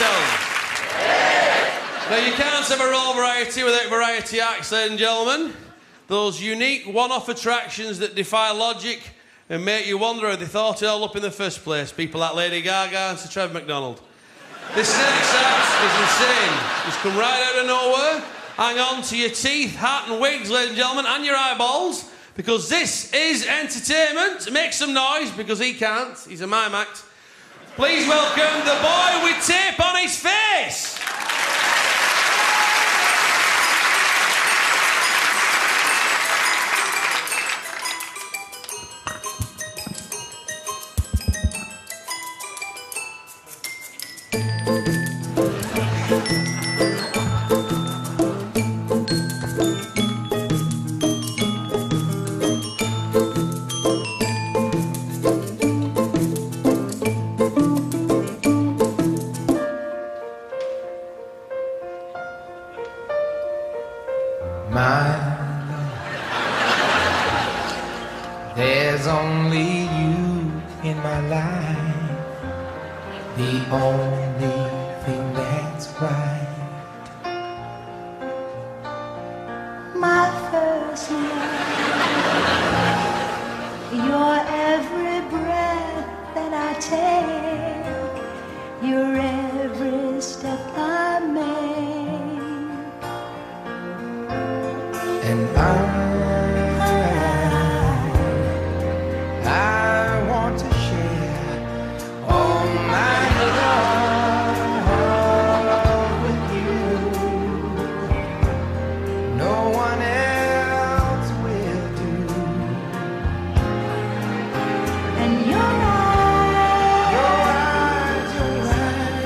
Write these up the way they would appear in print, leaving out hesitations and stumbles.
Now, you can't have a roll variety without variety acts, ladies and gentlemen. Those unique one-off attractions that defy logic and make you wonder how they thought it all up in the first place. People like Lady Gaga and Sir Trevor McDonald. This next act is insane. It's come right out of nowhere. Hang on to your teeth, hat and wigs, ladies and gentlemen, and your eyeballs, because this is entertainment. Make some noise, because he can't. He's a mime act. Please welcome the boy with tape on his face. There's only you in my life, the only thing that's right. My first love, your every breath that I take, your every step I make, And I want to share all my love with you. No one else will do. and your eyes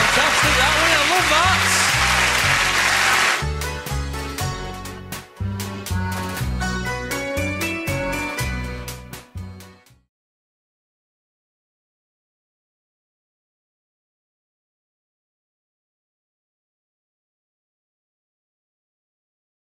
Fantastic, that one. I love that.